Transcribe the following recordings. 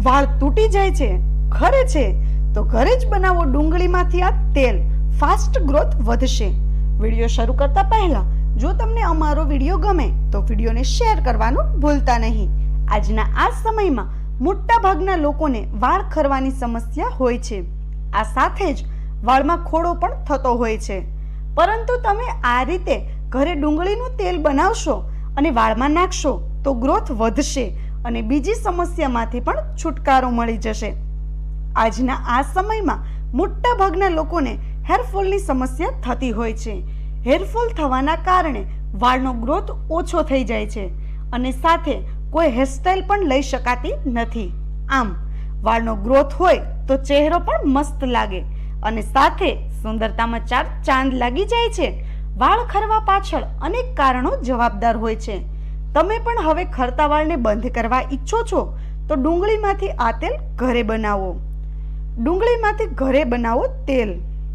વાળ તૂટી જાય છે, ખરે છે તો ઘરે જ બનાવો ડુંગળીમાંથી આ તેલ, ફાસ્ટ ગ્રોથ વધશે. વિડીયો શરૂ કરતા પહેલા જો તમને અમારો વિડીયો ગમે તો વિડીયોને શેર કરવાનું ભૂલતા નહીં. આજના આ સમયમાં મોટા ભાગના લોકોને વાળ ખરવાની સમસ્યા હોય છે. આ સાથે જ વાળમાં ખોડો પણ થતો હોય છે. પરંતુ તમે આ રીતે ઘરે ડુંગળીનું તેલ બનાવશો અને વાળમાં નાખશો તો ગ્રોથ વધશે અને બીજી સમસ્યામાંથી પણ છુટકારો મળી જશે. આજના આ સમયમાં મોટા ભાગના લોકોને હેરફોલની સમસ્યા થતી હોય છે. હેરફોલ થવાના કારણે વાળનો ગ્રોથ ઓછો થઈ જાય છે અને સાથે કોઈ હેરસ્ટાઇલ પણ લઈ શકાતી નથી. આમ વાળનો ગ્રોથ હોય તો ચહેરો પણ મસ્ત લાગે અને સાથે સુંદરતામાં ચાર ચાંદ લાગી જાય છે. વાળ ખરવા પાછળ અનેક કારણો જવાબદાર હોય છે. તમે પણ હવે ખરતા વાળને બંધ કરવા ઈચ્છો છો તો ડુંગળીમાંથી આ તેલ ઘરે બનાવો. ડુંગળીમાંથી ઘરે બનાવો તેલ.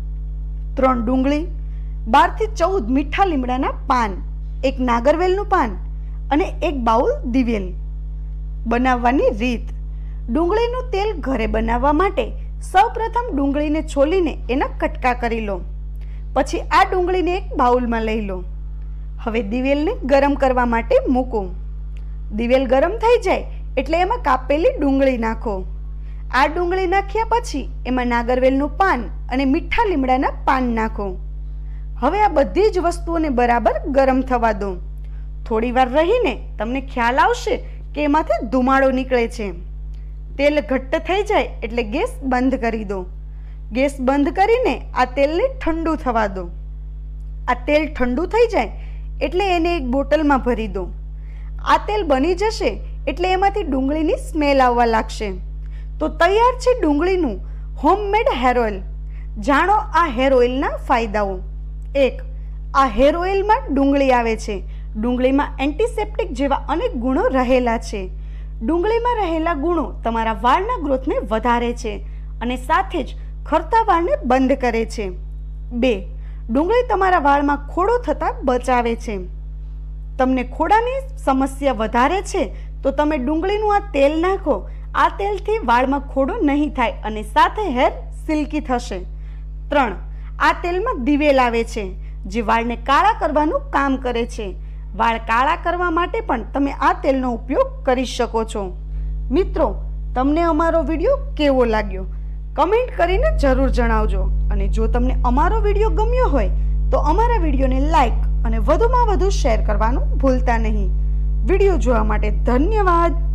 3 ડુંગળી, 12 થી 14 મીઠા લીમડાના પાન, 1 નાગરવેલનું પાન અને 1 બાઉલ દિવેલ. બનાવવાની રીત: ડુંગળીનું તેલ ઘરે બનાવવા માટે સૌપ્રથમ ડુંગળીને છોલીને એના કટકા કરી લો. પછી આ ડુંગળીને એક બાઉલમાં લઈ લો. હવે દિવેલને ગરમ કરવા માટે મૂકો. દિવેલ ગરમ થઈ જાય એટલે એમાં કાપેલી ડુંગળી નાખો. આ ડુંગળી નાખ્યા પછી એમાં નાગરવેલનું પાન અને મીઠા લીમડાના પાન નાખો. હવે આ બધી જ વસ્તુઓને બરાબર ગરમ થવા દો. થોડી વાર રહીને તમને ખ્યાલ આવશે કે એમાંથી ધુમાડો નીકળે છે. તેલ ઘટ્ટ થઈ જાય એટલે ગેસ બંધ કરી દો. ગેસ બંધ કરીને આ તેલને ઠંડુ થવા દો. આ તેલ ઠંડુ થઈ જાય એટલે એને એક બોટલમાં ભરી દો. આ તેલ બની જશે એટલે એમાંથી ડુંગળીની સ્મેલ આવવા લાગશે. તો તૈયાર છે ડુંગળીનું હોમમેડ હેર ઓઇલ. જાણો આ હેર ઓઇલના ફાયદાઓ. 1. આ હેર ઓઇલમાં ડુંગળી આવે છે. ડુંગળીમાં એન્ટિસેપ્ટિક જેવા અનેક ગુણો રહેલા છે. ડુંગળીમાં રહેલા ગુણો તમારા વાળના ગ્રોથને વધારે છે અને સાથે જ ખરતા વાળને બંધ કરે છે. 2. ડુંગળી તમારા વાળમાં ખોડો થતાં બચાવે છે. તમને ખોડાની સમસ્યા વધારે છે તો તમે ડુંગળીનું આ તેલ નાખો. આ તેલથી વાળમાં ખોડો નહીં થાય અને સાથે હેર સિલ્કી થશે. 3. આ તેલમાં દિવેલ આવે છે જે વાળને કાળા કરવાનું કામ કરે છે. વાળ કાળા કરવા માટે પણ તમે આ તેલનો ઉપયોગ કરી શકો છો. મિત્રો, તમને અમારો વિડીયો કેવો લાગ્યો કમેન્ટ કરીને જરૂર જણાવજો. અને જો તમને અમારો વિડીયો ગમ્યો હોય તો અમારા વિડીયોને લાઈક અને વધુમાં વધુ શેર કરવાનું ભૂલતા નહીં. વિડીયો જોવા માટે ધન્યવાદ.